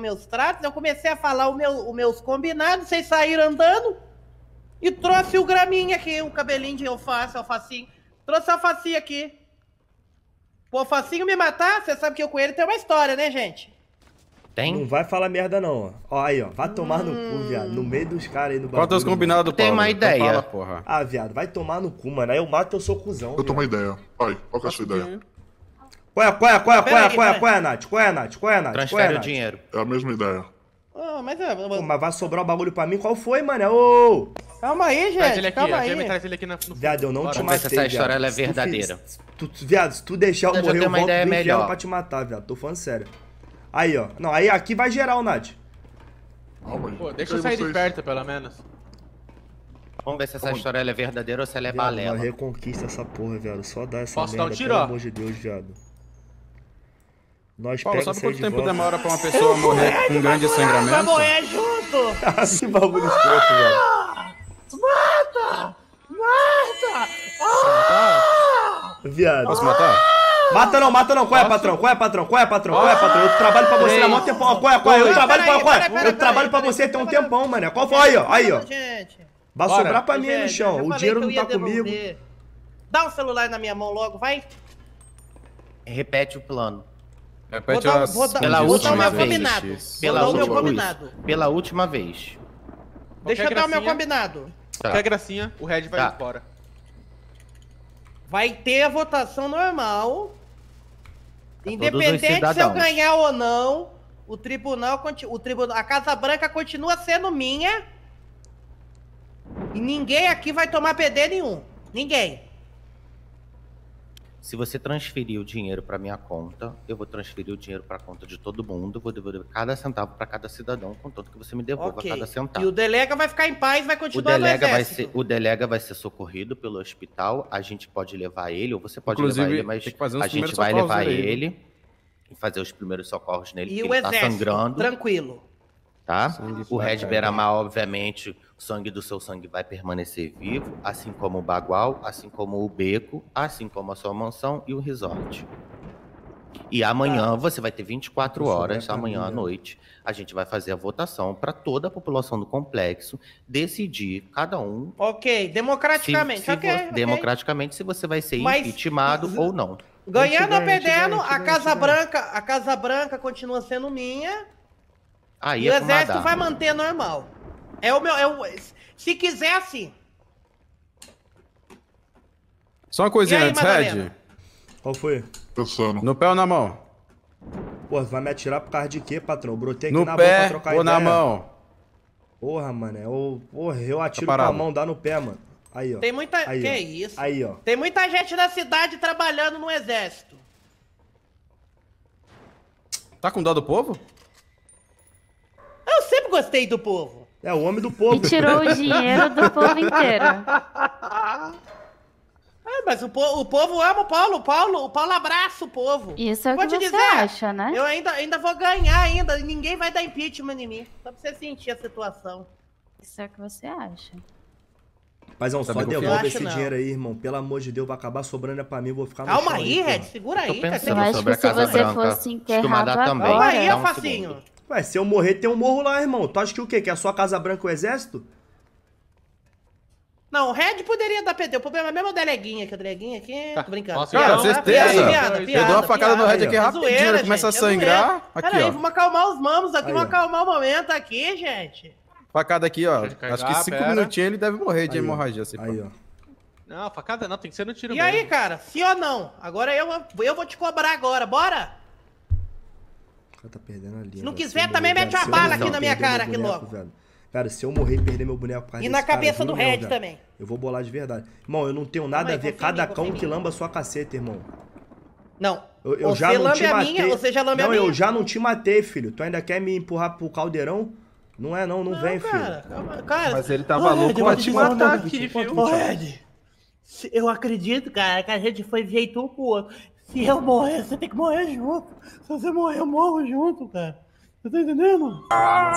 meus tratos, eu comecei a falar os meus combinados, vocês saíram andando e trouxe o graminha aqui, o cabelinho de alfacinho. Trouxe a alfacinha aqui. Pô, alfacinho me matar, você sabe que eu com ele tem uma história, né, gente? Tem? Não vai falar merda não, ó. Ó, aí, ó. Vai tomar no cu, viado. No meio dos caras aí no bagulho. Qual teus combinados, Tem uma ideia. Fala, porra. Ah, viado, vai tomar no cu, mano. Aí eu mato, eu sou cuzão. Eu tenho uma ideia. Vai, qual que é a sua ideia? Qual é, Nath? Qual é, Nath? Transfere o dinheiro. É a mesma ideia. Oh, mas, Pô, mas vai sobrar o bagulho pra mim? Qual foi, mano? Ô! calma aí, Traz ele gente, aqui, calma aí. traz ele aqui no... Viado, eu não te Vamos ver se matei, essa história viado. ela é Se tu verdadeira. Viado, se tu deixar eu Eu já morrer, tenho eu uma volto ideia do inferno melhor. pra te matar, viado. Tô falando sério. Aí, ó. Não, aí aqui vai geral, Nath. Calma aí. Pô, deixa eu sair de perto, pelo menos. Vamos ver se essa história ela é verdadeira ou se ela é Viado, balela. nós reconquista essa porra, viado. Só dá essa Posso merda, dar um tiro, pelo ó? amor de Deus, viado. Nós Paulo, pega sabe isso aí quanto de tempo volta. demora pra uma pessoa morrer com um grande Vai sangramento? morrer junto! Que bagulho escroto, velho. Mata! Viado. Posso matar? Mata não. Qual é, patrão? Qual é, patrão? Eu trabalho pra você há mó tempão. Qual é? Eu trabalho Peraí, trabalho pra você tem um tempão, mano. Qual foi aí, ó? Aí, ó. Gente, Vai Bora. sobrar pra mim aí no gente, eu chão. O falei dinheiro que não eu tá ia comigo. devolver. Dá o celular na minha mão logo, vai. Repete o plano. Repete Vou dar- as vou dar- Pela vou dar o última meu vez. combinado. Pela Vou dar o meu última combinado. vez. Pela última vez. Deixa eu Qualquer dar o meu gracinha. combinado. Tá. Quer gracinha, o Red vai Tá. embora. Vai ter a votação normal. os Independente se eu cidadãos. ganhar ou não, o tribunal, a Casa Branca continua sendo minha. E ninguém aqui vai tomar PD nenhum. Ninguém. Se você transferir o dinheiro pra minha conta, eu vou transferir o dinheiro pra conta de todo mundo, vou devolver cada centavo pra cada cidadão, contanto que você me devolva Ok. cada centavo. E o delega vai ficar em paz, vai O continuar no delega, exército. o delega vai ser socorrido pelo hospital, a gente pode levar ele, ou você pode Inclusive, levar ele, mas tem que fazer uns a gente primeiros vai socorros levar nele aí, ele e fazer os primeiros socorros nele, E porque o ele tá exército, sangrando, tranquilo. tá? Sangue O Red fraco, Beramar, obviamente, o sangue do seu sangue vai permanecer vivo, assim como o Bagual, assim como o Beco, assim como a sua mansão e o resort. E amanhã você vai ter 24 Isso horas, vai pra amanhã mim, à né? noite, a gente vai fazer a votação para toda a população do complexo decidir, cada um, Ok, democraticamente. ok. democraticamente, se você vai ser Mas- impeachmentado ou não. Ganhando ou A gente ganha, perdendo, a gente a ganha, Casa a gente ganha. Branca, a Casa Branca continua sendo minha Aí e o é com exército Madar. vai manter normal. Se quiser assim. Só uma coisinha E aí, antes, Madalena? Red. Qual foi? Pensando. No pé ou na mão? Pô, vai me atirar por causa de quê, patrão? Eu brotei aqui No na boca pra pé trocar ou na ideia. mão? Porra, mano. Eu atiro Tá com a parado. mão, dá no pé, mano. Aí, ó. Tem muita. Aí, que ó. isso? Aí, ó. Tem muita gente na cidade trabalhando no exército. Tá com dó do povo? Eu sempre gostei do povo. É o homem do E povo. tirou o dinheiro do povo inteiro. Mas o povo ama o Paulo. O Paulo abraça o povo. Isso é o Vou que te você dizer, acha, né? Eu ainda vou ganhar ainda. Ninguém vai dar impeachment em mim. Só pra você sentir a situação. Isso é o que você acha. Paizão, só Tá bem devolve confiante? esse Eu acho não. dinheiro aí, irmão. Pelo amor de Deus, vai acabar sobrando é pra mim, eu vou ficar no Calma chão aí, porra. Red. Segura aí, Tô cara. pensando Eu acho sobre que se a Casa você Branca. fosse enterrado Costumada também. Calma aí, Dá um Alfacinho. segundo. Ué, se eu morrer, tem um morro lá, irmão. Tu acha que o quê? Que é a sua Casa Branca e o Exército? Não, o Red poderia dar PD. O problema é mesmo o Deleguinha, que o Deleguinha aqui... Tá, Tô brincando. posso Cara, Não, certeza. Eu dou uma facada no Red aqui piada. rapidinho, Zoeira, ele começa a gente, sangrar. zoeira. Aqui, Peraí, ó. vamos acalmar os mamos aqui, Aí, vamos ó. acalmar o momento aqui, gente. Facada aqui, ó. Deixa eu carregar, Acho que 5 pera. minutinhos ele deve morrer de Aí, ó. hemorragia. Se Aí, pá. ó. Não, facada não, tem que ser no tiro E mesmo. aí, cara, sim ou não? Agora eu vou te cobrar agora, bora? O cara tá perdendo ali. Se não quiser, também mete uma bala aqui na minha cara, aqui logo. Cara, se eu morrer e perder meu boneco por causa E desse na cara, cabeça juro do mesmo, Red velho, também. Eu vou bolar de verdade. Irmão, eu não tenho nada Calma aí, a ver. confia em mim, Cada confia cão em que mim. lamba a sua caceta, irmão. Não. Eu Você já não lambe te a matei. minha, você já lambe a Não, minha. eu já não te matei, filho. Tu ainda quer me empurrar pro caldeirão? Não é não, não vem, cara, filho. calma, cara. Mas ele tava louco pra te matar aqui, viu? Ô, Red, eu acredito, cara, que a gente foi de jeito um pro outro. Se eu morrer, você tem que morrer junto. Se você morrer, eu morro junto, cara. Você tá entendendo?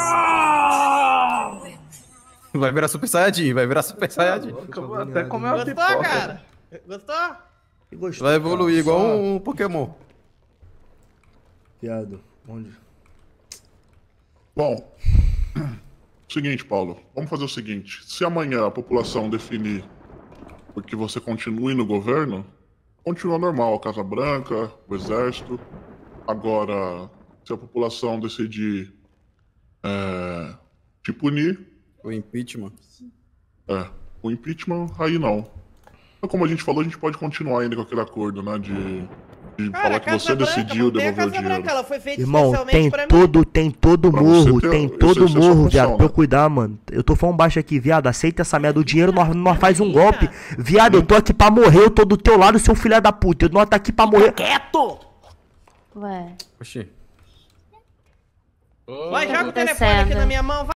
Vai virar Super Saiyajin, vai virar Super Saiyajin. Até comer uma Gostou, pipoca. cara? Gostou? Que gostoso, Vai evoluir cara. igual Só- um Pokémon. Viado, onde? Bom, seguinte, Paulo. Vamos fazer o seguinte. Se amanhã a população definir que você continue no governo, continua normal. A Casa Branca, o Exército. Agora, se a população decidir te punir... O impeachment. O impeachment, aí não. Então, como a gente falou, a gente pode continuar ainda com aquele acordo, né? De Cara, falar que você decidiu devolver o dinheiro. Ela foi feita Irmão, especialmente pra mim. tem todo Pra morro, você ter- tem esse- todo essa é a sua morro, função, viado, pra eu né? cuidar, mano. Eu tô falando baixo aqui, viado, aceita essa merda. O dinheiro nós faz um golpe. Viado, eu tô aqui pra morrer, eu tô do teu lado, seu filho da puta. Nós tá aqui pra morrer. Quieto! Ué. Oxi. Vai, joga o Tá telefone aqui acontecendo? na minha mão, vai.